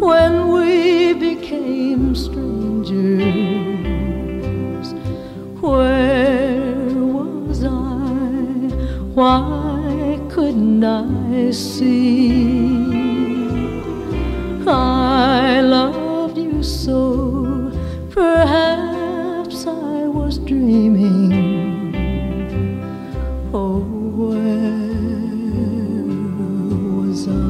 when we became strangers. Where was I? Why couldn't I see? I loved you so, perhaps I was dreaming. Oh, where was I?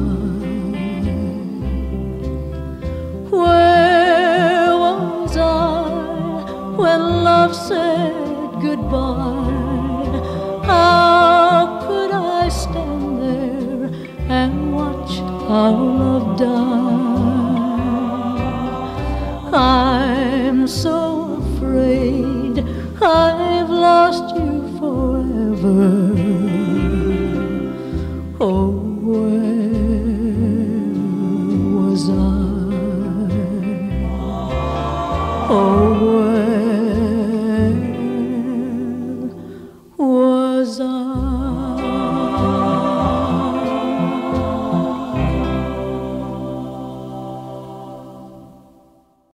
Where was I when love said goodbye? How could I stand there and watch our love die? I'm so afraid I've lost you forever. Oh, where was I?